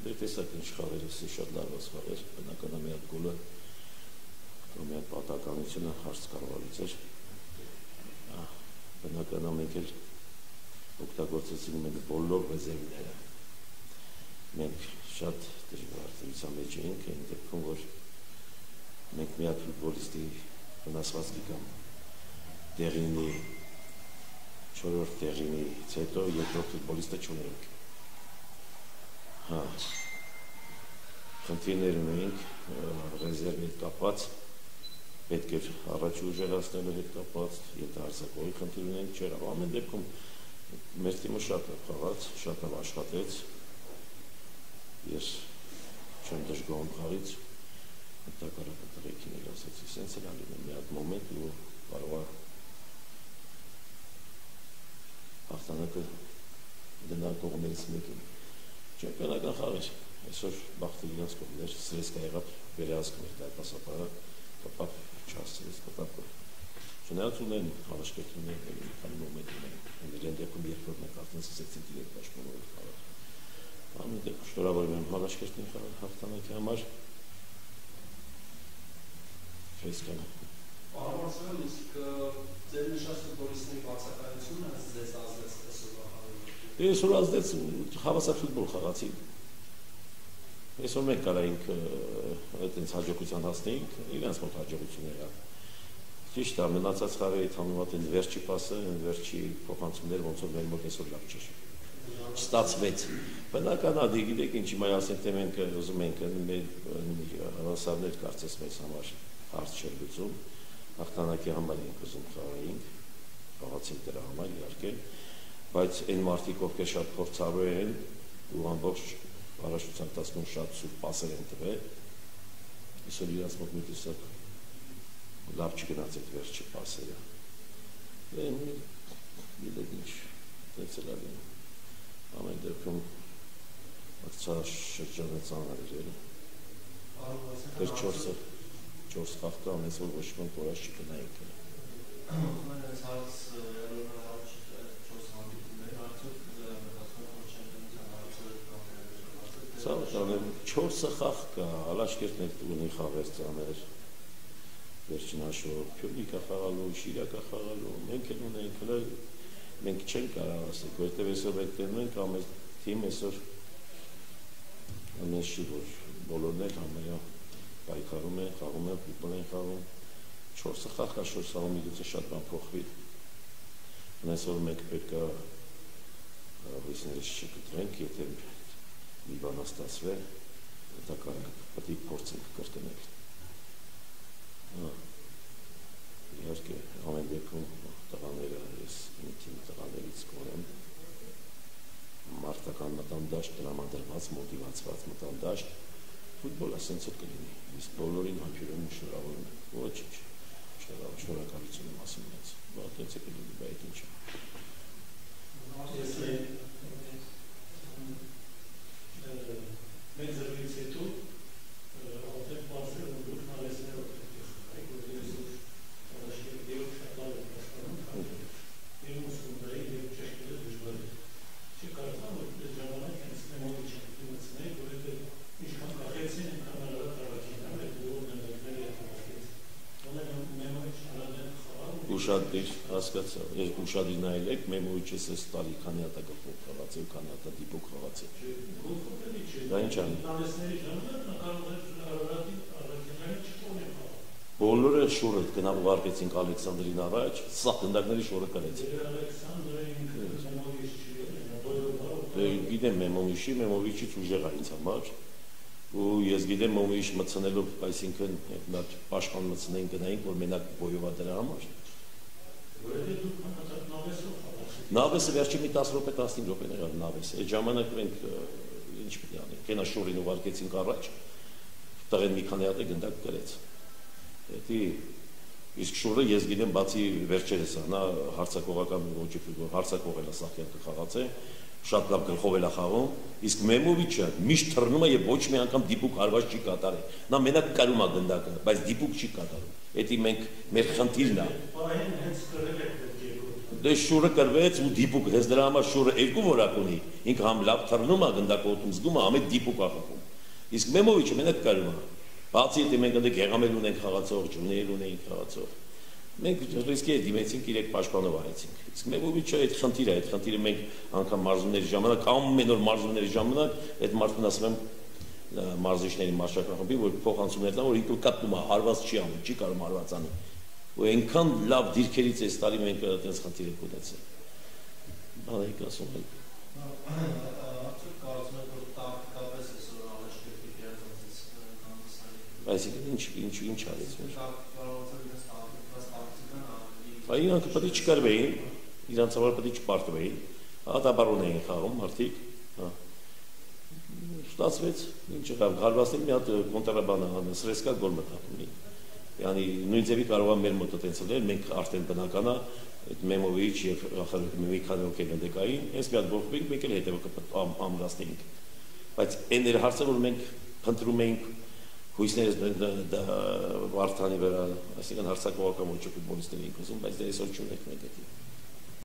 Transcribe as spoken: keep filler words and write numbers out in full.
տեսակ ինչ խաղեր էսի շատ լավս խաղեր, բնական է մի հատ գոլը, մի հատ պատականությունը հարց կարողալից էր, բնական է մենք էլ օգտագործեցինք մենք բոլոր ռեզերվները, մենք շատ դժվար դրության մեջ էինք, այն դեպքում, որ մենք մի հատ ֆուտբոլիստի վնասվածքի կամ տեղինի, չորրորդ տեղինից հետո երկրորդ ֆուտբոլիստը չունեինք։ Հա, խնդիրներ ունեինք ռեզերվի հետ կապված, պետք էր առաջ ուժեղացնելու հետ կապված, ենթահարձակողի խնդիր ունեինք, չէր, ամեն դեպքում մեր թիմը շատ է խաղաց, շատ է աշխատեց, ես չեմ դժգոհում խաղից, տակարակը տղեկին էլ ասեցի, սենց էլ ալինում մի հատ մոմենտ ու կարող է հաղթանակը գնալ կողմերից մեկին։ Չեմպիոնական խաղեր, այսօր բախտը իրենց կողմներ, սրեսկա եղավ, վերահասկում էր դայպասապարը, կապավ չասցրեց, կապավ չնայած ունեն, Ալաշկերտ ունեն, մի քանի մոմենտ ունեն, իրեն դեպքում երկրորդ մենք արդեն սկսեցինք իրենք պաշտպանող խաղալ։ Ամեն դեպքում շնորհավորում եմ Ալաշկերտի հաղթանակի համար։ Ֆեյսկանը։ Պարոն Բարսեղյան, իսկ ձեր նշած ֆուտբոլիստների բացակայությունը ձեզ ազդեց այսօրվա խաղին։ Այսօր ազդեց հավասար ֆուտբոլ խաղացի։ Այսօր մենք կարայինք այդպես հաջողության հասնեինք, իրենց մոտ հաջողություն եղավ։ Ճիշտ է, մնացած խաղերի համեմատ այն վերջի պասը, այն վերջի փոխանցումները ոնց որ մեր մոտ այսօր լավ չէր։ Չստացվեց։ Բնական է, գիտեք ինչ հիմա ասենք թե մենք ուզում ենք մեր հավասարներ կարծես մեզ համար հարց չէր լուծում, հաղթանակի համար ենք ուզում խաղայինք, խաղացինք դրա համար իհարկե, բայց այն մարդիկ ովքեր շատ փորձառու են ու ամբողջ առաջության տասնում շատ սուր պասեր են տվել, այսօր իրաց մոտ մի տեսակ լավ չգնաց այդ վերջի պասերը։ Գիտեք ինչ, դենց էլ ալին, ամեն դեպքում շրջանը ծանր էր, էր չորսը, չորս խաղ կան, այսօր ոչ մենք որաշ չգնայինք։ Չորսը խաղ կա, Ալաշկերտն էլ ունի խաղեր ծանր, վերջին Ashot, Փյունիկա խաղալու, Շիրակա խաղալու, մենք էլ ունենք, մենք չենք կարող ասենք, որտեղ այսօր մենք տենում ենք, ամեն թիմ այսօր ամեն չի, որ բոլորն էլ համարյա պայքարում են, խաղում են, ֆուտբոլ են խաղում, չորսը խաղ կա, չորս խաղում միգուցե շատ բան փոխվի։ Այսօր մենք պետք է հույսներս չկտրենք, եթե մի բան ստացվի, դա պետք է փորձենք կրկնել։ Իհարկե, ամեն դեպքում տղաները, ես իմ թիմի տղաներից կորեմ, մարտական մտանդաշտ, տրամադրված, մոտիվացված մտանդաշտ, ֆուտբոլը սենց էլ կլինի, իսկ բոլորին համբերում շնորհավորում եմ, ոչինչ, շնորհակալություն եմ ասում ինձ, տենց է կլինի, բայց ինչ է։ Մեկ զրույց հետո արդեն Բարսեղյանը գլուխն արեցնել օգտվեց, որ այսօր Ալաշկերտի երեք շատ լավ է պաշտպանում, եւ ուսումնայի եւ ճշտել դժվար է։ Չի կարծում որ այդ ժամանակ հենց մեմորի չմտցնեի, որովհետեւ ինչքան կախեցին, այնքան արագ առաջին կամ այդ բոլորն են եկել եւ փոխվեց։ Ոնց մեմորի չարադեն խաղալ։ Ուշադիր, հասկացա, ուշադիր նայել եք, մեմորի չես էս տալի, քանի հատ է գլխով խաղացել, քանի հատ է դիպուկ խաղացել։ Դա ինչ անի։ Բոլորը շուրը գնամ ուղարկեցինք Ալեքսանդրին առաջ, սա գնդակների շուրը կրեց։ Գիտեմ Մեմովիշի, Մեմովիշից ուժեղ է ինձ համար, ու ես գիտեմ Մեմովիշ մտցնելով, այսինքն պաշտպան մտցնեին գնային, որ մենակ բոյովա դրա համար։ Նավեսը վերջի մի տասը րոպե տասնհինգ րոպե եղավ նավեսը, այդ ժամանակ մենք ինչ պիտի անենք, կենա շուրին ուղարկեցինք առաջ, տղեն մի քանի հատ է գնդակ կրեց։ Իսկ շուրը ես գիտեմ բացի վերջերս է, նա հարցակողական ոչի ֆուտբոլ, հարցակողել է Սախյանքը խաղաց է, շատ լավ գլխով էլ է խաղում, իսկ Մեմովիչը միշտ թռնում է եւ ոչ մի անգամ դիպուկ հարված չի կատարել։ Նա մենակ կրում է գնդակը, բայց դիպուկ չի կատարում։ Էդի մենք մեր խնդիրն է։ Դե շուրը կրվեց ու դիպուկ հենց դրա համար շուրը երկու որակ ունի ինքը համ լավ թռնում է գնդակոտում զգում է համ այդ դիպուկ է խփում իսկ Մեմովիչը մենակ կրվում է բացի այդ մենք այնտեղ Եղամել ունենք խաղացող ջուներ ունենք խաղացող մենք ռիսկի է դիմեցինք իրեք պաշտպանով արեցինք իսկ Մեմովիչը այդ խնդիրը այդ խնդիրը մենք անգամ մարզումների ժամանակ ամեն օր մարզումների ժամանակ այդ մարդուն ասում եմ մարզիչների մարշակախմբի որ փոխանցումներն որ ինքը կատնում է հարված չի անում չի կարող հարված անի ու այնքան լավ դիրքերից էս տարի մենք այդպես խնդիր ենք ունեցել բանիկ ասում եմ Արդյոք կարծում եք որ տակտիկապես այսօր Ալաշկերտի Գերազանցից Գանձասարի այսինքն ինչ ինչ ինչ արեց կարողացավ իրենց տակտիկան Այ իրանք պետք է չկարվեին իրանց համար պետք է չպարտվեին հատաբարուն էին խաղում մարդիկ հա ստացվեց ինչ եղավ գալվաստին մի հատ կոնտրաբանը սրեսկա գոլ մտածում Yani նույն ձևի կարող է մեր մոտ այդպես լինել մենք արդեն բնական է այդ Մեմովիչ եւ մի քանի հոգի ընդեկային հենց մի հատ գոլֆինգ մենք էլ հետեւը ամրացնենք բայց այն էր հարցը որ մենք փնտրում էինք հույսներս Վարդանի վրա այսինքն հարցակողական ոչ ֆուտբոլիստների ենք ուզում բայց դե այսօր չունենք մենք դա